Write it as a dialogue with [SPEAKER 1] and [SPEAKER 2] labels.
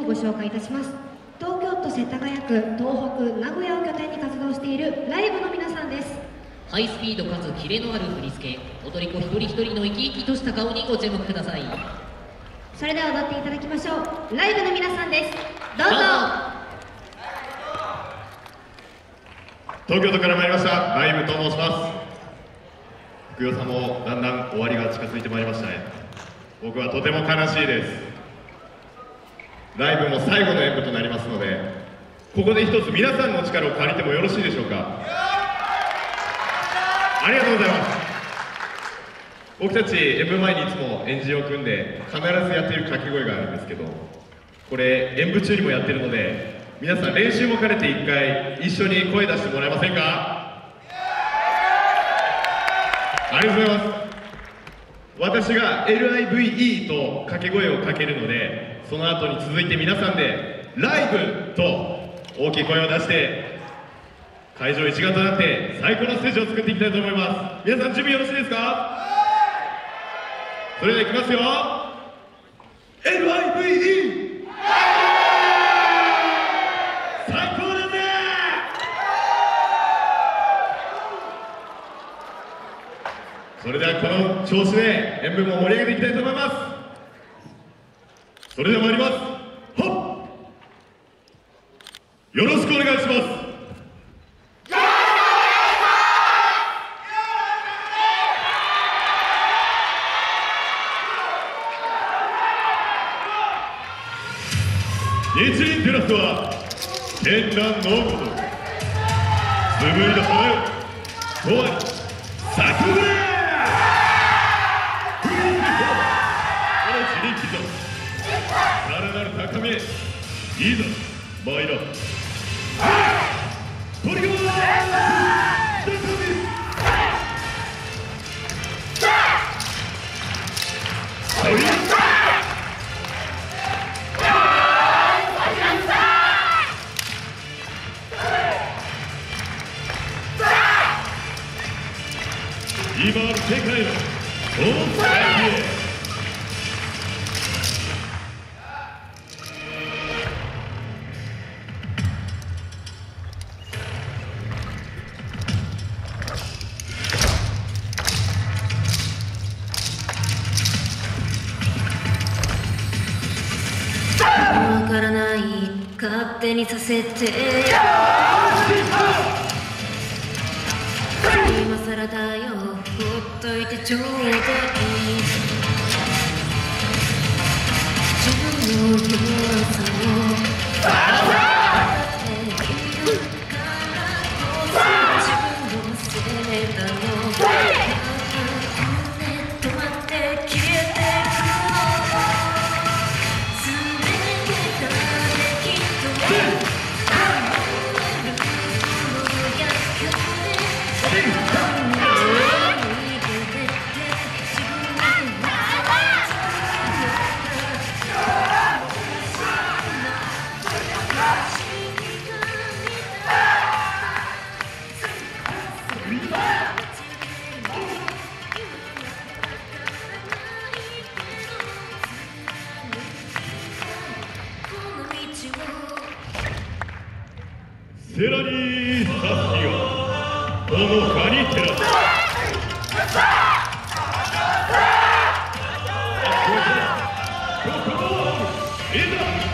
[SPEAKER 1] をご紹介いたします。東京都世田谷区、東北、名古屋を拠点に活動しているライブの皆さんです。
[SPEAKER 2] ハイスピードかつキレのある振り付け、踊り子一人一人の生き生きとした顔にご注目ください。
[SPEAKER 1] それでは踊っていただきましょう。ライブの皆さんです。どうぞ。
[SPEAKER 3] 東京都から参りましたライブと申します。福代さんもだんだん終わりが近づいてまいりましたね。僕はとても悲しいです。ライブも最後の演舞となりますので、ここで一つ皆さんの力を借りてもよろしいでしょうか。ありがとうございます。僕たち演舞前にいつも円陣を組んで必ずやっている掛け声があるんですけど、これ演舞中にもやってるので、皆さん練習も兼ねて一回一緒に声出してもらえませんか。ありがとうございます。私が LIVE と掛け声をかけるので、その後に続いて皆さんでライブと大きい声を出して会場一丸となって最高のステージを作っていきたいと思います。皆さん準備よろしいですか。それではいきますよ。 LIVE 最高だぜ。それではこの調子で演舞も盛り上げていきたいと思います。それでは参ります。はっ、よろしくお願いします。日輪テラスは絢爛のごとく紡いだ花とは咲くね。さらなる高みへいざ参らん。トリガー今ある世界のその先へ。
[SPEAKER 4] わからない勝手にさせて今さらだよ、ほっといてちょうだい。自分の弱さを分かっているからこそ自分のせいだろう。止まって消えてく
[SPEAKER 3] セラニー・サスキがほのかに照らす。ここいざ